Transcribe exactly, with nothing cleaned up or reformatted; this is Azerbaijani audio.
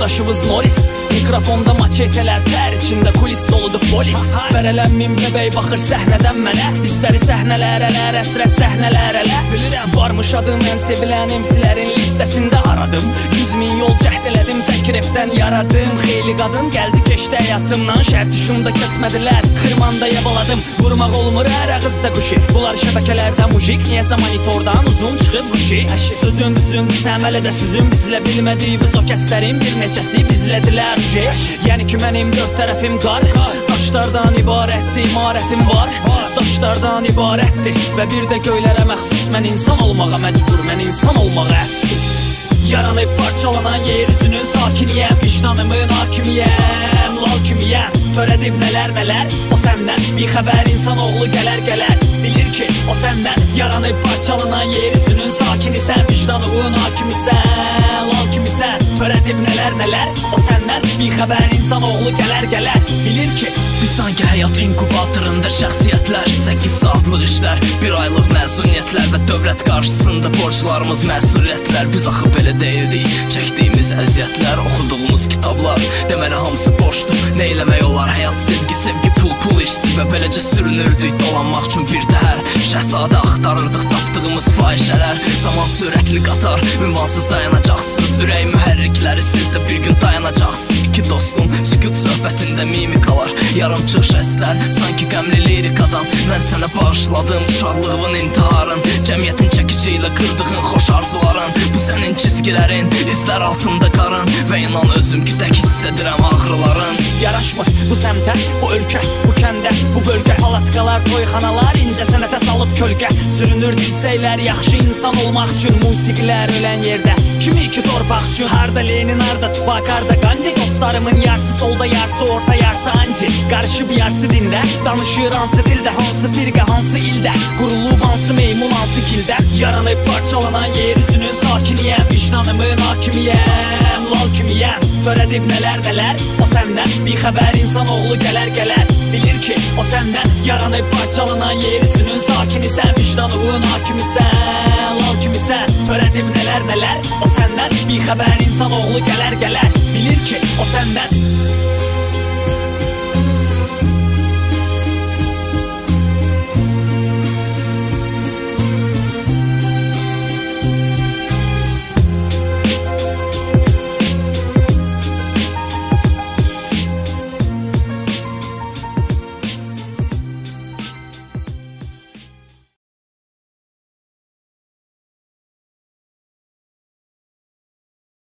yoldaşımız Norris. Mikrofonda maçetelər, tər içində kulis doludur polis. Bərələnmin bəbəy baxır səhnədən mənə, bizləri səhnələrələr, əsrət səhnələrələ. Bilirəm, varmış adım, mən sevilən emsilərin listəsində aradım. Yüz min yol cəhd elədim, tək repdən yaradım. Xeyli qadın gəldi keçdi həyatımdan, şərt düşümdə kəsmədilər, xırmanda yabaladım. Vurmaq olmur hər ağızda quşi, bunlar şəbəkələrdə mujik, niyəsə monitordan uzun çıxıb quşi. Sözün düzün, səmələ də süzün, bizlə bilmədiyimiz o kəslərin bir neçəsi bizlədilər. Yəni ki mənim dörd tərəfim qar, daşlardan ibarətdir, imarətim var. Daşlardan ibarətdir və bir də göylərə məxsus. Mən insan olmağa məcbur, mən insan olmağa əfsus. Yaranıb parçalanan yer üzünün sakiniyəm, vicdanımın hakimiyəm, lal kimiyəm. Törədib nələr nələr, o səndən bir xəbər insanoğlu gələr gələr. Bilir ki, o səndən yaranıb parçalanan yer üzünün sakinisən, vicdanımın hakimisən, lal kimisən. Törədib nələr nələr, o səndən bir xəbər insanoğlu gələr gələr. Bilir ki, biz sanki həyat inkubatorunda şəxsiyyətlər, səkkiz saatlıq işlər, bir aylıq məzuniyyətlər və dövlət qarşısında borclarımız, məsuliyyətlər. Biz axı belə deyildik, çəkdiyimiz əziyyətlər, oxuduğumuz kitablar, deməli hamısı boşdur. Nə eləmək olar, həyat sevgi, sevgi pul pul işdir və beləcə sürünürdük dolanmaq üçün bir təhər. Şəhzadə axtarırdıq tapdığımız fahişələr, zaman sürətli qatar, ünvansız dayanacaqsınız, ürək mühərrikləri, siz də bir gün dayanacaqsınız. İki dostum, sükut söhbətində mimikalar, yarımçıq şəslər, sanki qəmli lirikadan. Mən sənə bağışladım uşaqlığın intiharın, cəmiyyətin çəkici ilə qırdığın xoş arzuların. Bu sənin çizgilərin, izlər altında qarın və inan özüm ki tək hiss edirəm ağrıların. Yaraşmır bu səmtə, bu ölkə, bu kəndə, bu bölgə. Palatkalar, toyxanalar, incə sənətə salıb kölgə. Sürünür dilsəylər, yaxşı insan olmaq üçün. Musiqilər ölən yerdə, kimi iki torpaq üçün. Harda Lenin, harda Tupac, harda Gandhi. Dostlarımın yarısı solda, yarısı orta, yarısı anti. Qarışıb yarısı dində, danışır hansı dildə, hansı firqə, hansı ildə. Qurulub hansı meymun, hansı kildə. Yaranıb parçalanan yer üzünün sakiniyəm, vicdanımın hakimiyəm, lal kimiyəm. Törədib nələr nələr, o səndən bir xəbər insanoğlu gələr gələr. Bilir ki, o səndən yaranıb parçalanan yer üzünün sakinisən, vicdanımın hakimisən, lal kimisən. Törədib nələr nələr, o səndən bir xəbər insanoğlu gələr gələr. Bilir ki, o səndən